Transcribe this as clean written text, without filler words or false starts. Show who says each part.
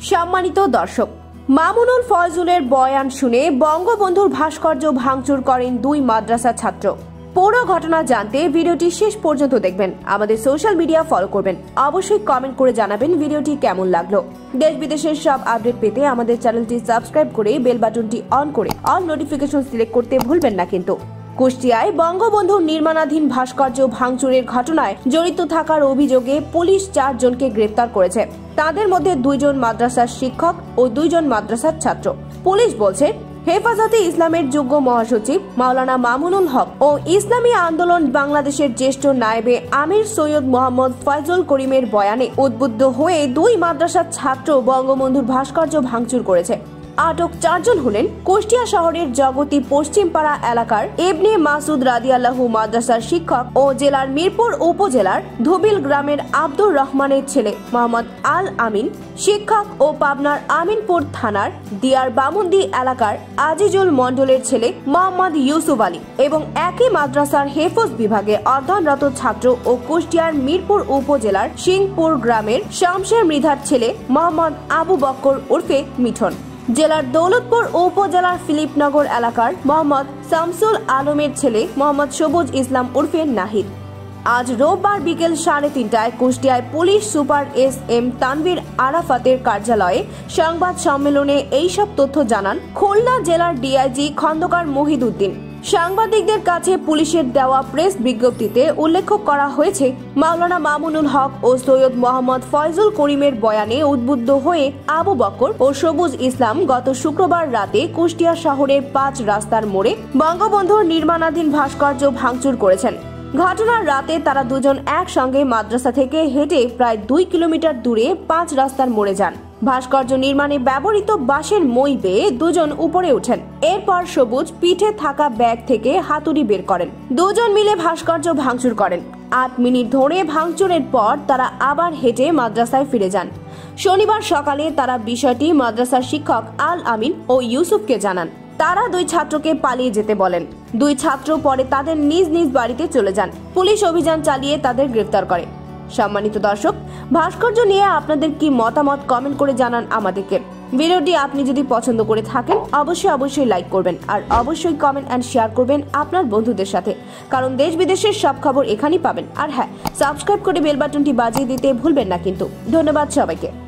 Speaker 1: সম্মানিত দর্শক, মামুনুল ফয়জুলের বয়ান শুনে বঙ্গবন্ধুর ভাস্কর্য ভাঙচুর করেন দুই মাদ্রাসা ছাত্র। পুরো ঘটনা জানতে ভিডিওটি শেষ পর্যন্ত দেখবেন। আমাদের সোশ্যাল মিডিয়া ফলো করবেন। অবশ্যই কমেন্ট করে জানাবেন ভিডিওটি কেমন লাগলো। দেশ বিদেশের সব আপডেট পেতে আমাদের চ্যানেলটি সাবস্ক্রাইব করে বেল বাটনটি অন করে অল নোটিফিকেশন সিলেক্ট করতে ভুলবেন না কিন্তু। কুষ্টিয়ায় বঙ্গবন্ধুর নির্মাণাধীন ভাস্কর্য ভাঙচুরের ঘটনায় জড়িত থাকার অভিযোগে পুলিশ 4 জনকে গ্রেফতার করেছে। তাদের মধ্যে 2 জন মাদ্রাসার শিক্ষক ও 2 জন মাদ্রাসার ছাত্র। পুলিশ বলছে, হেফাজতে ইসলামের যুগ্ম মহাসচিব মাওলানা মামুনুল হক ও ইসলামী আন্দোলন বাংলাদেশের জ্যেষ্ঠ নায়েবে আমির সৈয়দ মোহাম্মদ ফয়জুল করিমের বয়ানে উদ্বুদ্ধ হয়ে 2 মাদ্রাসার ছাত্র বঙ্গবন্ধুর ভাস্কর্য ভাঙচুর করেছে। আটক 4 জন হলেন কুষ্টিয়া শহরের জগতী পশ্চিমপাড়া এলাকার ইবনে মাসুদ রাদিয়াল্লাহু মাদ্রাসার শিক্ষক ও জেলার মিরপুর উপজেলার ধুবিল গ্রামের আব্দুর রহমানের ছেলে মোহাম্মদ আল আমিন শিক্ষক ও পাবনার আমিনপুর থানার দিয়ার বামুন্দি এলাকার আজিজুল মণ্ডলের ছেলে মোহাম্মদ ইউসুফ আলী এবং একই মাদ্রাসার হেফজ বিভাগে অধ্যয়নরত ছাত্র ও কুষ্টিয়ার মিরপুর উপজেলার সিংপুর গ্রামের শামশের মৃধার ছেলে মোহাম্মদ আবু বক্কর উর্ফে মিঠন, জেলার দৌলতপুর উপজেলার ফিলিপনগর এলাকার মোহাম্মদ শামসুল আলমের ছেলে মোহাম্মদ সবুজ ইসলাম উর্ফে নাহিদ। আজ রোববার বিকেল 3:30টায় কুষ্টিয়ায় পুলিশ সুপার এস.এম. তানভীর আরাফাতের কার্যালয়ে সংবাদ সম্মেলনে এইসব তথ্য জানান খুলনা জেলার ডিআইজি খন্দকার মহিদউদ্দিন। সাংবাদিকদের কাছে পুলিশের দেওয়া প্রেস বিজ্ঞপ্তিতে উল্লেখ করা হয়েছে, মাওলানা মামুনুল হক ও সৈয়দ মোহাম্মদ ফয়জুল করিমের বয়ানে উদ্বুদ্ধ হয়ে আবু বকর ও সবুজ ইসলাম গত শুক্রবার রাতে কুষ্টিয়া শহরের 5 রাস্তার মোড়ে বঙ্গবন্ধুর নির্মাণাধীন ভাস্কর্য ভাঙচুর করেছেন। ঘটনার রাতে তারা 2 জন একসঙ্গে মাদ্রাসা থেকে হেঁটে প্রায় 2 কিলোমিটার দূরে 5 রাস্তার মোড়ে যান। ভাস্কর্য নির্মাণে ব্যবহৃত বাঁশের মই বেয়ে 2 জন উপরে ওঠেন। এরপর সবুজ পিঠে থাকা ব্যাগ থেকে হাতুড়ি বের করেন। 2 জন মিলে ভাস্কর্য ভাঙচুর করেন। 8 মিনিট ধরে ভাঙচুরের পর তারা আবার হেঁটে মাদ্রাসায় ফিরে যান। শনিবার সকালে তারা বিষয়টি মাদ্রাসার শিক্ষক আল আমিন ও ইউসুফকে জানান। তারা 2 ছাত্রকে পালিয়ে যেতে বলেন। 2 ছাত্র পরে তাদের নিজ নিজ বাড়িতে চলে যান। পুলিশ অভিযান চালিয়ে তাদের গ্রেফতার করে। সম্মানিত দর্শক, ভাস্কর্য নিয়ে আপনাদের কি মতামত কমেন্ট করে জানান আমাদেরকে। ভিডিওটি আপনি যদি পছন্দ করে থাকেন অবশ্যই লাইক করবেন আর অবশ্যই কমেন্ট এন্ড শেয়ার করবেন আপনার বন্ধুদের সাথে, কারণ দেশ বিদেশের সব খবর এখানেই পাবেন। আর হ্যাঁ, সাবস্ক্রাইব করে বেল বাটনটি বাজিয়ে দিতে ভুলবেন না কিন্তু। ধন্যবাদ সবাইকে।